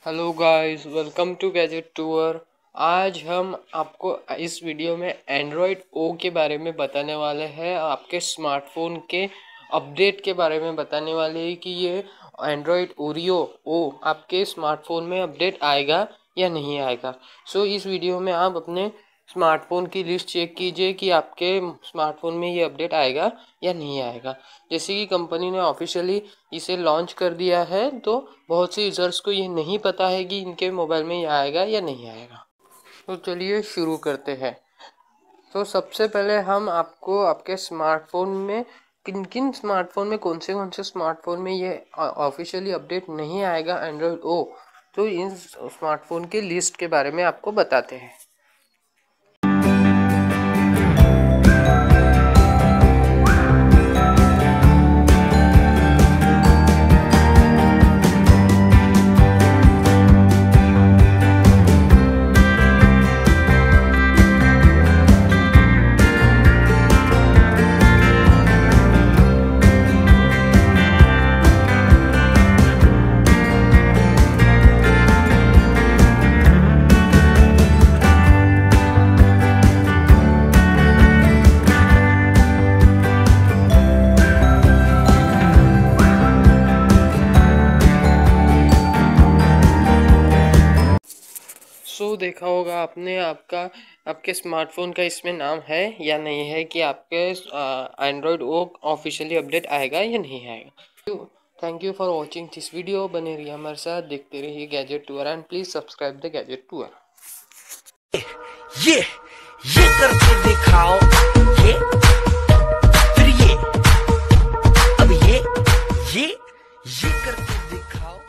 Hello guys, welcome to gadget tour. आज हम आपको इस वीडियो में एंड्रॉयड ओ के बारे में बताने वाले हैं। आपके स्मार्टफोन के अपडेट के बारे में बताने वाले हैं कि ये एंड्रॉयड ओरियो ओ आपके स्मार्टफोन में अपडेट आएगा या नहीं आएगा। इस वीडियो में आप अपने स्मार्टफोन की लिस्ट चेक कीजिए कि आपके स्मार्टफोन में ये अपडेट आएगा या नहीं आएगा। जैसे कि कंपनी ने ऑफिशियली इसे लॉन्च कर दिया है, तो बहुत से यूज़र्स को ये नहीं पता है कि इनके मोबाइल में ये आएगा या नहीं आएगा। तो चलिए शुरू करते हैं। तो सबसे पहले हम आपको आपके स्मार्टफोन में किन किन स्मार्टफोन में कौन से स्मार्टफोन में ये ऑफिशियली अपडेट नहीं आएगा एंड्रॉयड ओ, तो इन स्मार्टफोन की लिस्ट के बारे में आपको बताते हैं। देखा होगा आपने आपके स्मार्टफोन का इसमें नाम है या नहीं है कि आपके एंड्रॉयड ओ ऑफिशियली अपडेट आएगा या नहीं आएगा। Thank you for watching this video. बने रहिए हमारे साथ, देखते रहिए gadget tour and please subscribe the gadget tour. ये करके दिखाओ, ये फिर ये, अब ये करके दिखाओ।